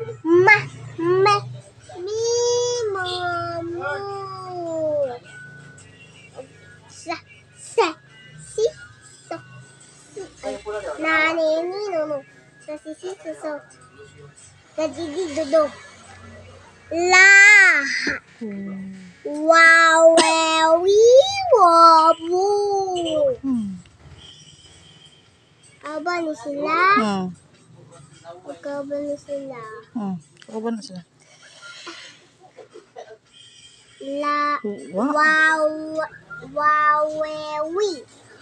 Ma, me, mi, mo, mu. Sa, si, so. Na, ni, no, no. Sa, si, so. Sa, di, do. La. Wow, wabu. Apa ni sila? Apa ni sila? Ako ba na sila? La. Wow, wawewi.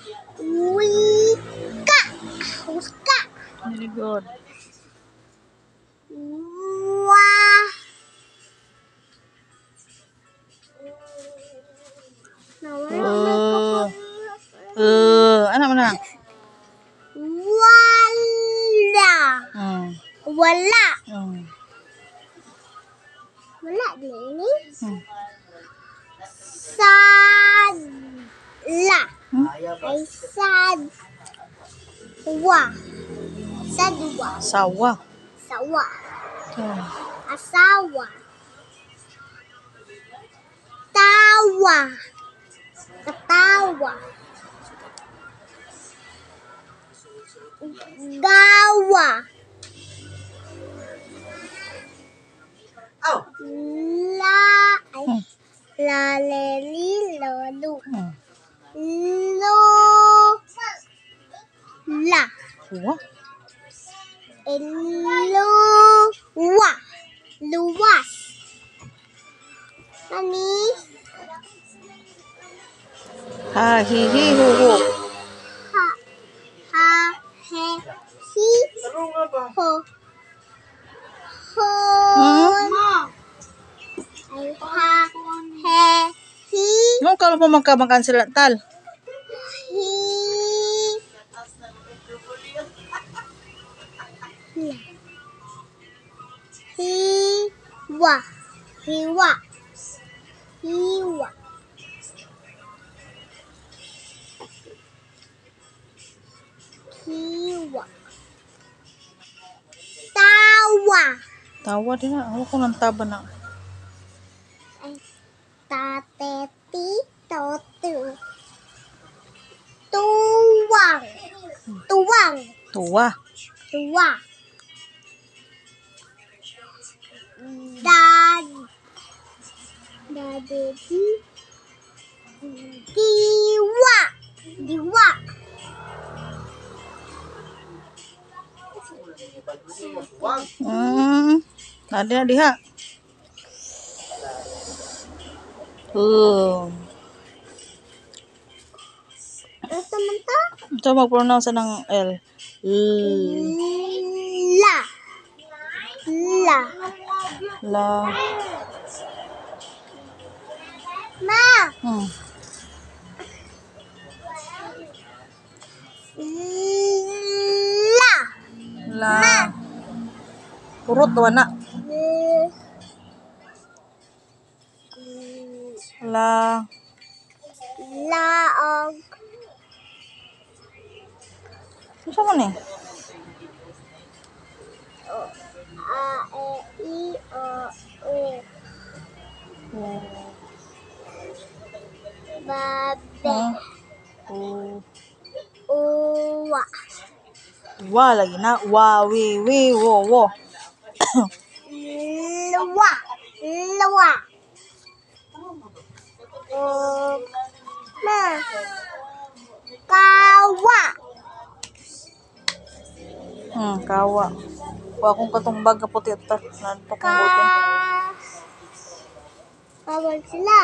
Wika. Wika. Very good. Wah. Ano mo na? Wala. Wala. Wala din ini. Sadla. Ay sadwa. Sadwa. Sawa. Sawa. Asawa. Tawa. Ketawa. Gawa. Laleli lolu. Lo. La. Luwa. Luwas. Nani? Ha, hi, hu, hu. Ha, he, hi, ho. Ho. Ay, ha, he, hi. Nung kalau mo magkamakan sila tal? Hiwa. Hiwa. Hiwa. Hiwa. Tawa. Tawa din na. Ako ng taba na. Tateti totu. Tuwang. Tuwang. Tuwa. Tuwa. Dad. Dadedi. Diwa. Diwa. Ada na diha. Asa man ta? Ito mag-pronounce ng L. La. La. La. Ma. La. La. Purot wana. La. Laog. Ano mo ni? A, E, I, O, U. Babe. Uwa. Wa lagi na. Wa, wi, wo, wo. Luwa. Luwa. Ma. Kawa. Kawa. Wa akong katumbag ka puti ito. Nanto kong butin. Kawal sila.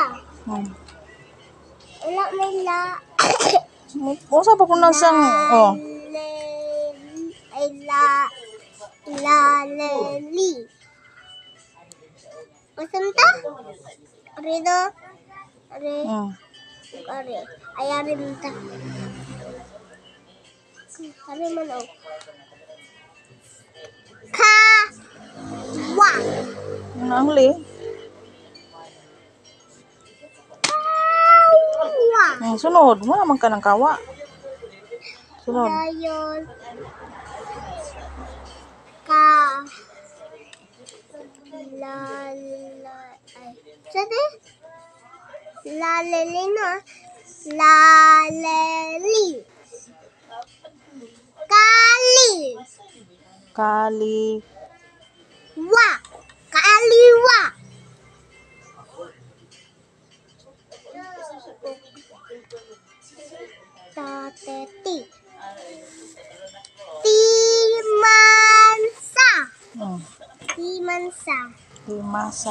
Wala may la. O sa pronounce ang Ay la. Laleli. Masam ta? Rino. Are. Are. Ayarin ta. Are man o. Kawa. ang li. Kawa. Sunod mo naman ka ng kawa. Sunod. Layon. Sati? Laleli no? Laleli. Kali. Kali. Wa. Kaliwa. Tateti. Timansa. Hmm. Timansa. Timasa.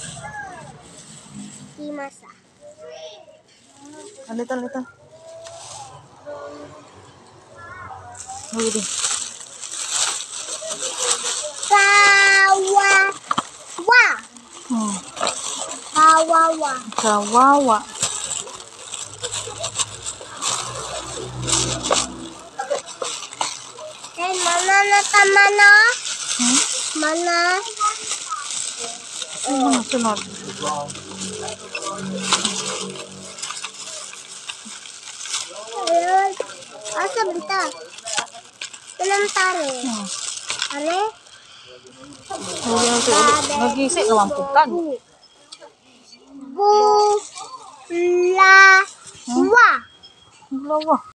Timasa. Alitan. Uy, di. Kawawa. Hmm. Kawawa. Kawawa. Mana na tamana? Hmm? Mana? Ano mga sunod? Ayun. Asa benta? Tanang tare. Hmm. Are? Nag-isip naman po kan. Bu. La. Wa. Lawa.